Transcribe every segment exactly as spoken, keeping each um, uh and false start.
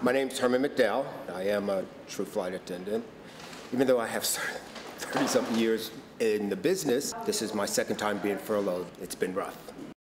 My name's Herman McDowell. I am a true flight attendant. Even though I have thirty-something years in the business, this is my second time being furloughed. It's been rough.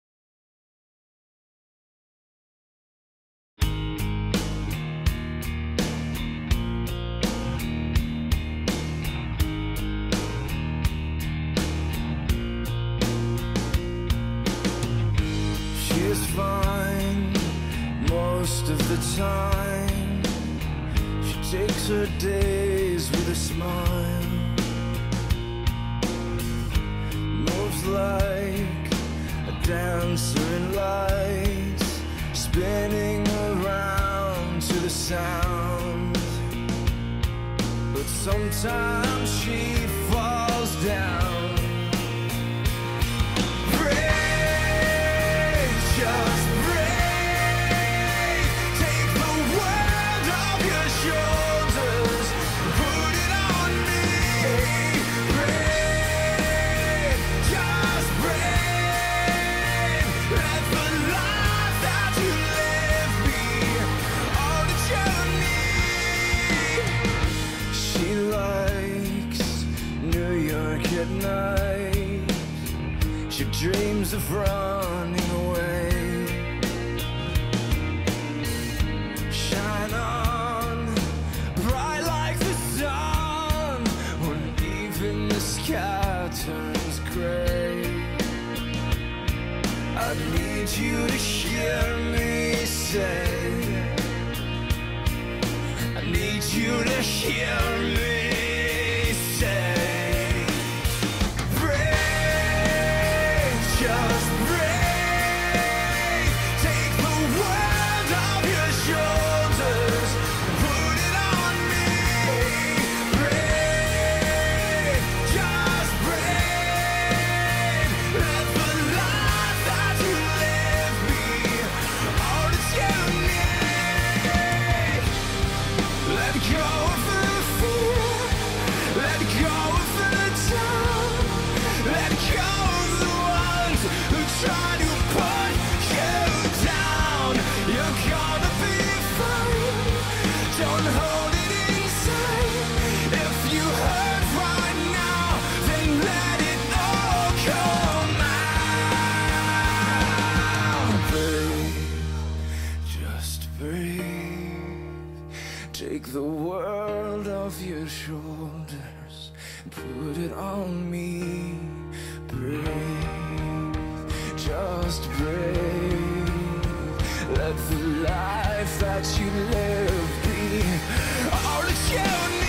She's fine most of the time. She takes her days with a smile, moves like a dancer in lights, spinning around to the sound. But sometimes she falls down. Just breathe, take the world off your shoulders, put it on me. Breathe, just breathe, let the life that you live be all that you need. She likes New York at night. She dreams of running away. Shine on, bright like the sun, when even the sky turns gray. I need you to hear me say, I need you to hear me say, just breathe, take the world off your shoulders, put it on me. Breathe, just breathe, let the life that you live be all that you need. Let go of the fear, let go of the doubt, let go who try to put you down. You're gonna be fine, don't hold it inside. If you hurt right now, then let it all come out. Breathe, just breathe, take the world off your shoulders and put it on me. Breathe, just breathe, let the life that you live be all that you need.